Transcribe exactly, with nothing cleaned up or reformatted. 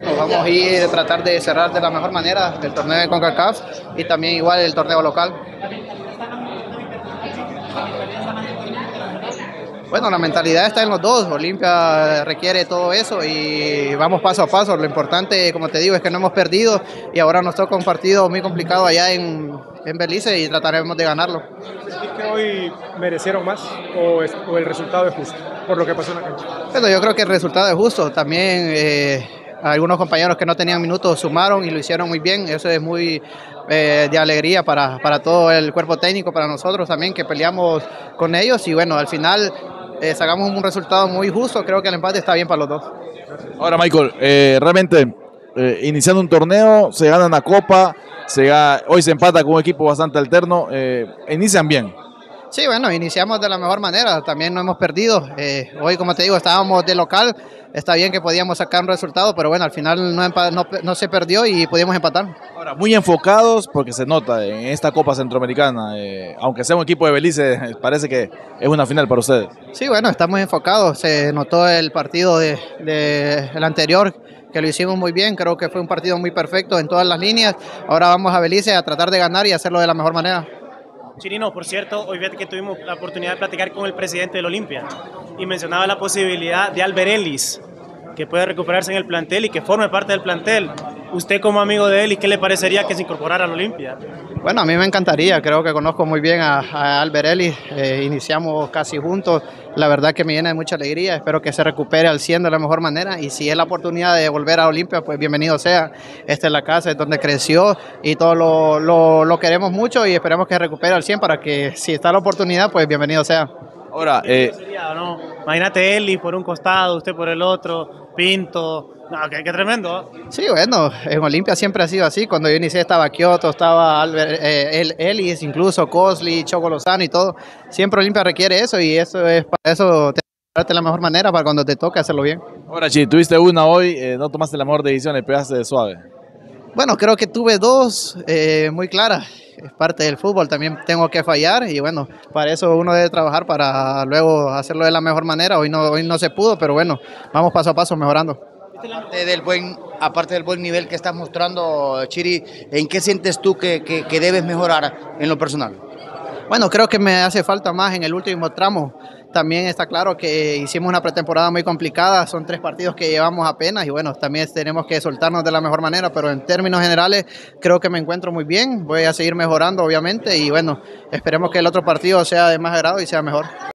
Nos vamos a ir a tratar de cerrar de la mejor manera el torneo de CONCACAF y también igual el torneo local. Bueno, la mentalidad está en los dos. Olimpia requiere todo eso y vamos paso a paso. Lo importante, como te digo, es que no hemos perdido y ahora nos toca un partido muy complicado allá en, en Belice y trataremos de ganarlo. ¿Sentís que hoy merecieron más o, es, o el resultado es justo por lo que pasó en la cancha? Bueno, yo creo que el resultado es justo. También eh, algunos compañeros que no tenían minutos sumaron y lo hicieron muy bien. Eso es muy eh, de alegría para, para todo el cuerpo técnico, para nosotros también que peleamos con ellos y bueno, al final Eh, sacamos un resultado muy justo, creo que el empate está bien para los dos. Ahora, Michael, eh, realmente eh, iniciando un torneo, se gana una copa, se gana, hoy se empata con un equipo bastante alterno, eh, inician bien. Sí, bueno, iniciamos de la mejor manera, también no hemos perdido. Eh, hoy, como te digo, estábamos de local, está bien que podíamos sacar un resultado, pero bueno, al final no, no, no se perdió y pudimos empatar. Ahora, muy enfocados porque se nota en esta Copa Centroamericana, eh, aunque sea un equipo de Belice, parece que es una final para ustedes. Sí, bueno, estamos enfocados, se notó el partido de, de, el anterior, que lo hicimos muy bien, creo que fue un partido muy perfecto en todas las líneas. Ahora vamos a Belice a tratar de ganar y hacerlo de la mejor manera. Chirino, por cierto, hoy fíjate que tuvimos la oportunidad de platicar con el presidente del Olimpia y mencionaba la posibilidad de Albert Ellis, que puede recuperarse en el plantel y que forme parte del plantel. Usted como amigo de él, ¿y qué le parecería que se incorporara al Olimpia? Bueno, a mí me encantaría, creo que conozco muy bien a, a Albert Ellis, eh, iniciamos casi juntos, la verdad que me llena de mucha alegría, espero que se recupere al cien de la mejor manera y si es la oportunidad de volver a Olimpia, pues bienvenido sea. Esta es la casa, es donde creció y todo lo, lo, lo queremos mucho y esperemos que se recupere al cien para que si está la oportunidad, pues bienvenido sea. Ahora, eh, sería, ¿no? Imagínate Ellis por un costado, usted por el otro, Pinto. No, qué, qué tremendo. Sí, bueno, en Olimpia siempre ha sido así. Cuando yo inicié estaba Kioto, estaba Albert, eh, el, Ellis, incluso Cosley, Choco Lozano y todo. Siempre Olimpia requiere eso y eso es para eso te la mejor manera para cuando te toque hacerlo bien. Ahora, Chi, tuviste una hoy, eh, no tomaste la mejor decisión, le pegaste de suave. Bueno, creo que tuve dos eh, muy claras. Es parte del fútbol, también tengo que fallar y bueno, para eso uno debe trabajar para luego hacerlo de la mejor manera. Hoy no, hoy no se pudo, pero bueno, vamos paso a paso mejorando. Del buen, aparte del buen nivel que estás mostrando, Chiri, ¿en qué sientes tú que, que, que debes mejorar en lo personal? Bueno, creo que me hace falta más en el último tramo. También está claro que hicimos una pretemporada muy complicada, son tres partidos que llevamos apenas y bueno, también tenemos que soltarnos de la mejor manera, pero en términos generales creo que me encuentro muy bien, voy a seguir mejorando obviamente y bueno, esperemos que el otro partido sea de más agrado y sea mejor.